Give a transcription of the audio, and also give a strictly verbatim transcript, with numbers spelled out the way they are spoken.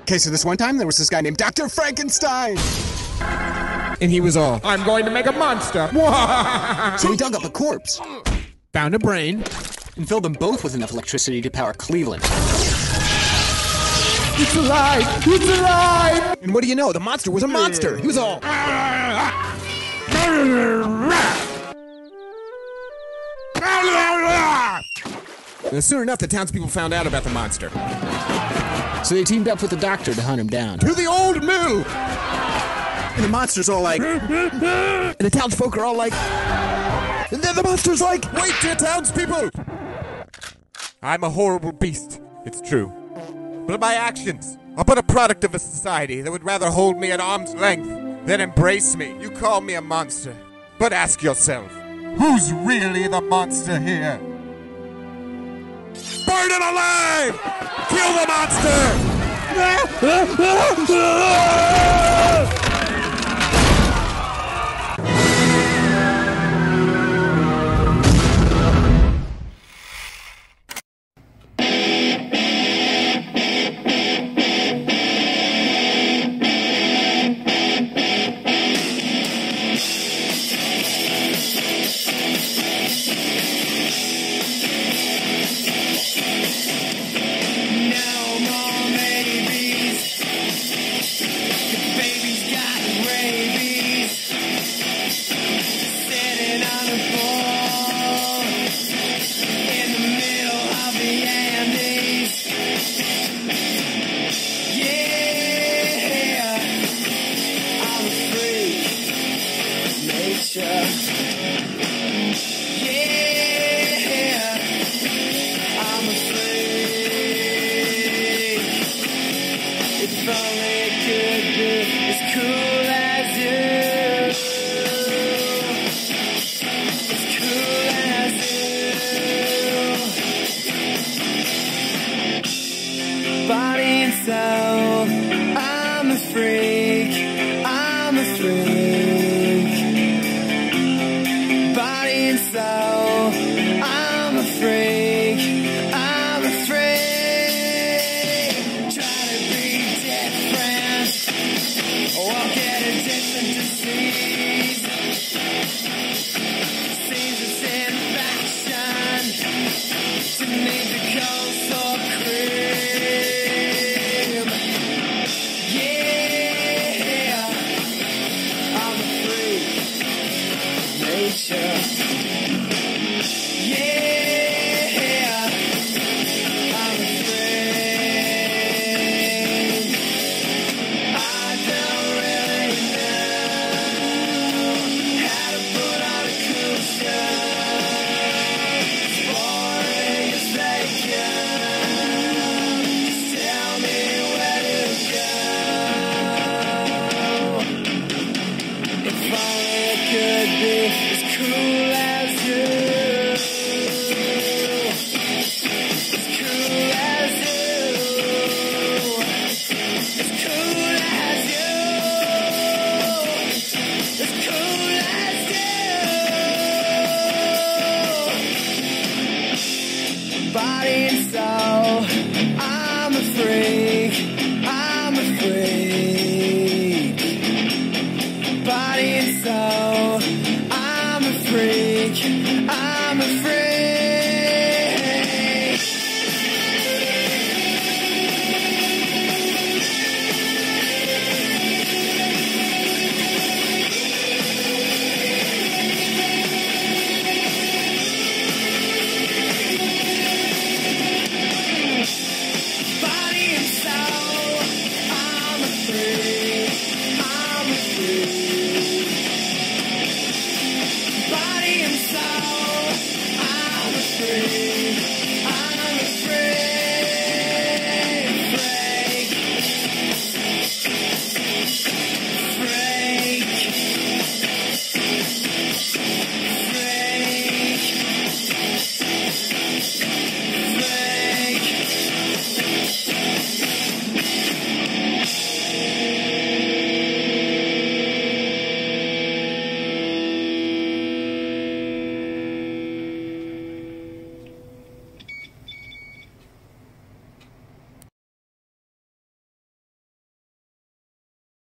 Okay, so this one time there was this guy named Doctor Frankenstein. And he was all, I'm going to make a monster. So he dug up a corpse, found a brain, and filled them both with enough electricity to power Cleveland. It's alive! It's alive! and what do you know? The monster was a monster. He was all, and soon enough, the townspeople found out about the monster. So they teamed up with the doctor to hunt him down. To the old mill! And the monster's all like, And the townsfolk are all like, and then the monster's like, wait, dear townspeople! I'm a horrible beast, it's true. But my actions are but a product of a society that would rather hold me at arm's length than embrace me. You call me a monster, but ask yourself, who's really the monster here? Burn it alive! Kill the monster! Could be as cool